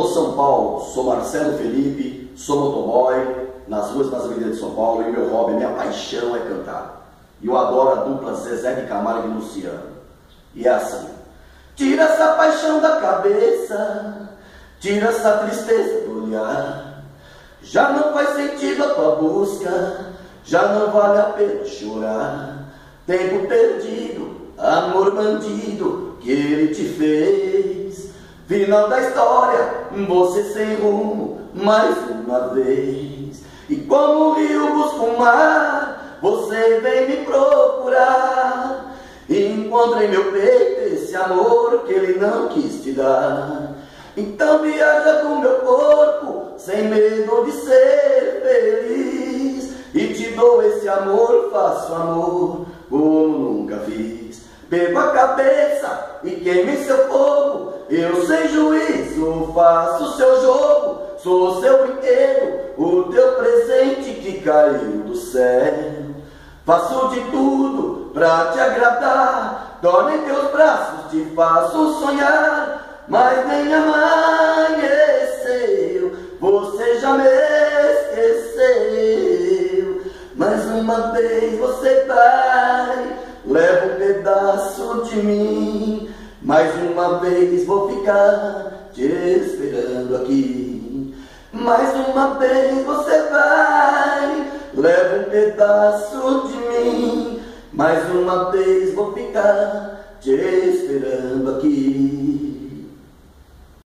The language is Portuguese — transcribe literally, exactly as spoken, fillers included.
São Paulo, sou Marcelo Felipe, sou motoboy, nas ruas das avenidas de São Paulo, e meu hobby, minha paixão é cantar. E eu adoro a dupla Zezé de Camargo e Luciano. E é assim: tira essa paixão da cabeça, tira essa tristeza do olhar. Já não faz sentido a tua busca, já não vale a pena chorar. Tempo perdido, amor bandido que ele te fez. Final da história, você sem rumo, mais uma vez. E como o rio busca o mar, você vem me procurar. E encontra em meu peito esse amor que ele não quis te dar. Então viaja com meu corpo, sem medo de ser feliz. E te dou esse amor, faço amor como nunca fiz. Pego a cabeça e queime seu fogo, eu sem juízo faço seu jogo. Sou seu brinquedo, o teu presente que caiu do céu. Faço de tudo pra te agradar, dorme em teus braços, te faço sonhar. Mas nem amanheceu, você já me esqueceu. Mais uma vez você vai, leva um pedaço de mim. Mais uma vez vou ficar te esperando aqui. Mais uma vez você vai, leva um pedaço de mim. Mais uma vez vou ficar te esperando aqui.